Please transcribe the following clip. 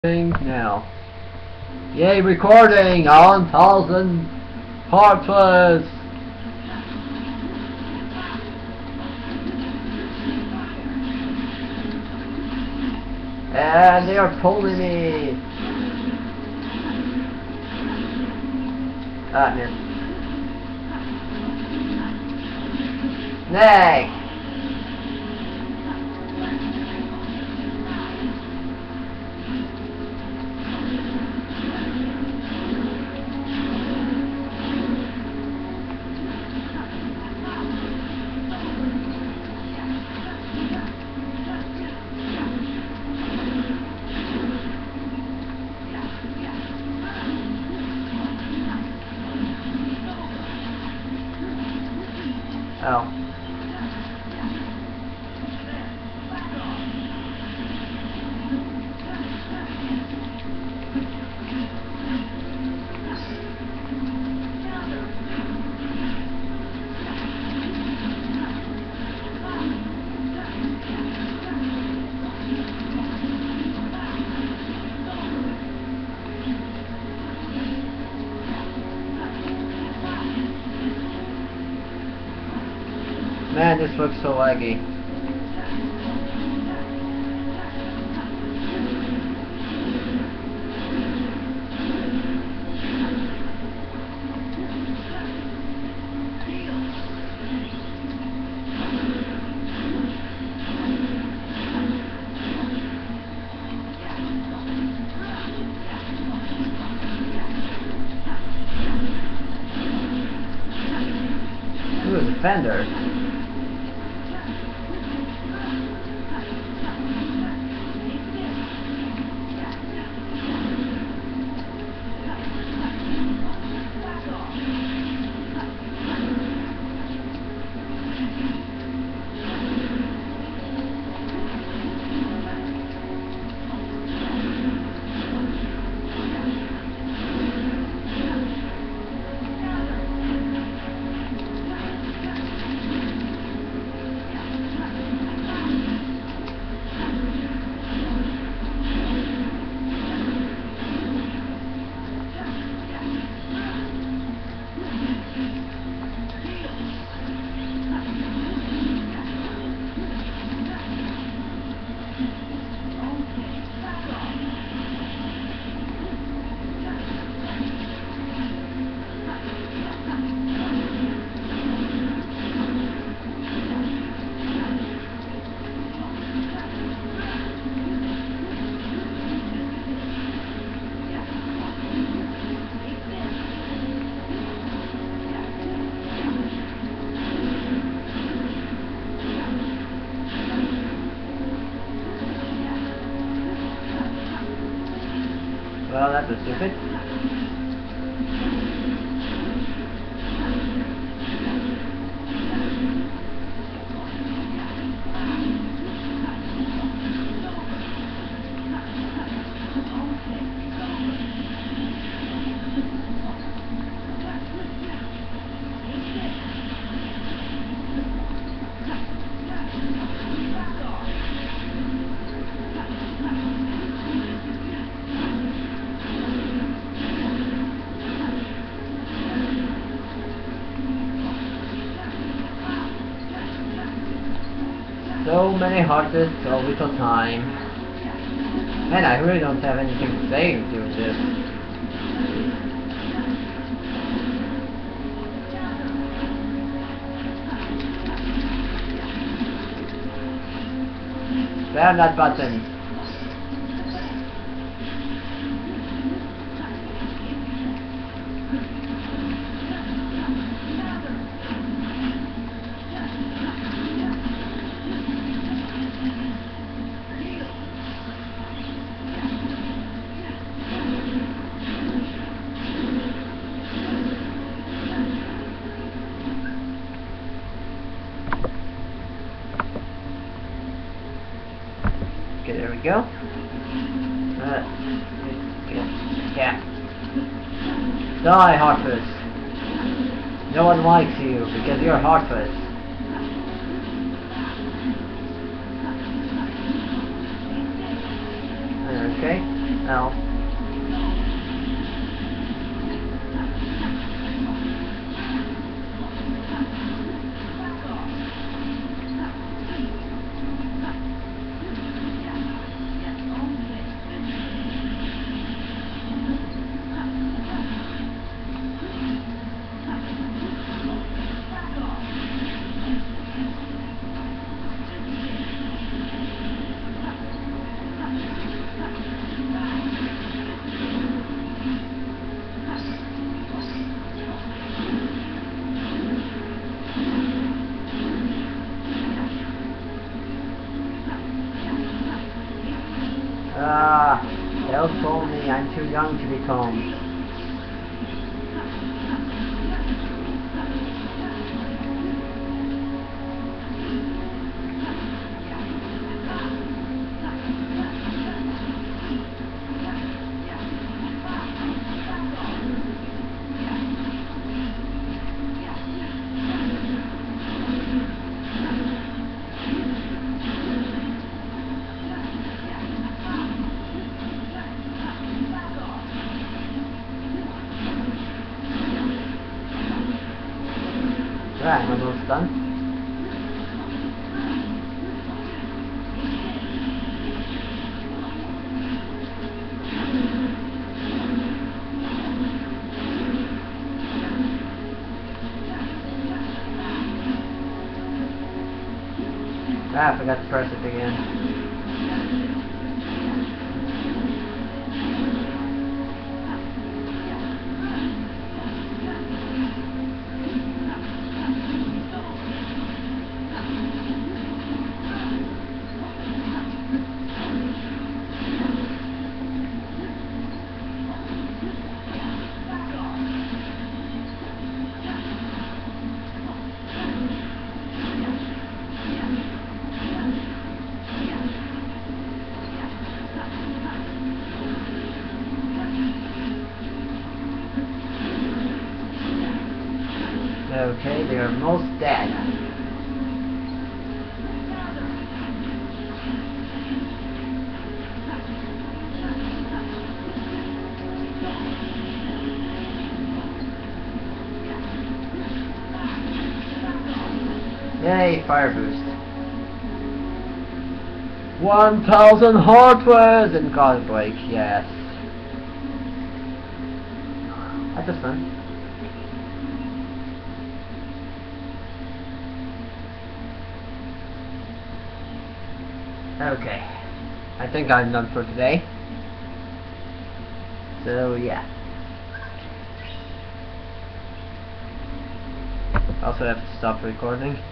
Now. Yay, recording on 1000 Heartless. And they are pulling me. Ah, man. Snake. Oh. Man, this looks so laggy. Ooh, a defender. Well, that was stupid. So many horses, so little time. Man, I really don't have anything to say doing this. Grab that button. Okay, there we go. Yeah. Die, Heartless. No one likes you because you're Heartless. Okay. L. They'll told me I'm too young to be combed. Right, I'm almost done. Ah, I forgot to press it again. Okay, they are almost dead. Yay, fire boost. 1000 hardwares and God break, yes. That's just fun. Okay, I think I'm done for today. So yeah. Also have to stop recording.